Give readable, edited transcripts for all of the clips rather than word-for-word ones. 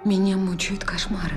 Меня мучают кошмары.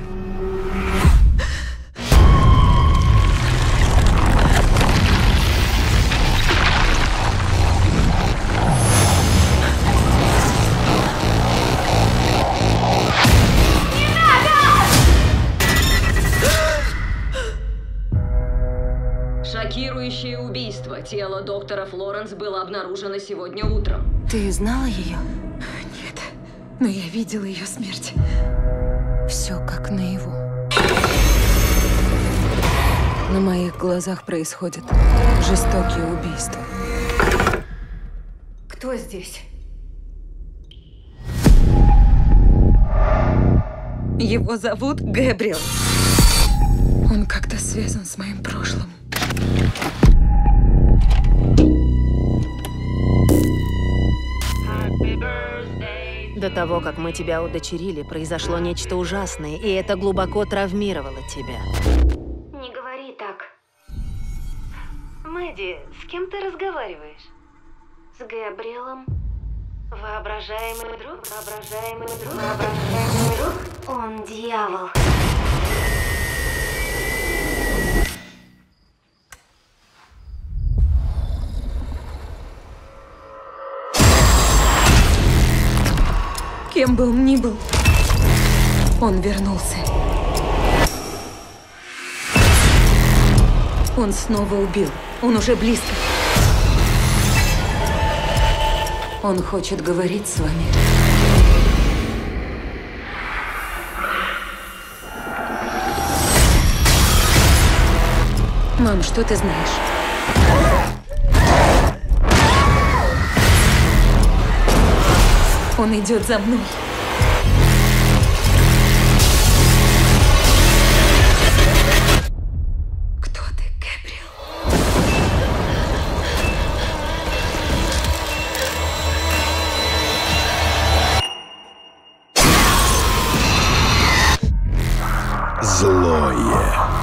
Шокирующее убийство. Тело доктора Флоренс было обнаружено сегодня утром. Ты знала ее? Нет, но я видела ее смерть. Все как наяву. На моих глазах происходят жестокие убийства. Кто здесь? Его зовут Гэбриэл. Он как-то связан с моим прошлым. До того, как мы тебя удочерили, произошло нечто ужасное, и это глубоко травмировало тебя. Не говори так. Мэдди, с кем ты разговариваешь? С Гэбриэлом? Воображаемый друг? Воображаемый друг? Воображаемый друг? Он дьявол. Кем бы он ни был, он вернулся. Он снова убил. Он уже близко. Он хочет говорить с вами. Мам, что ты знаешь? Он идет за мной. Кто ты, Гэбриэл? Злое.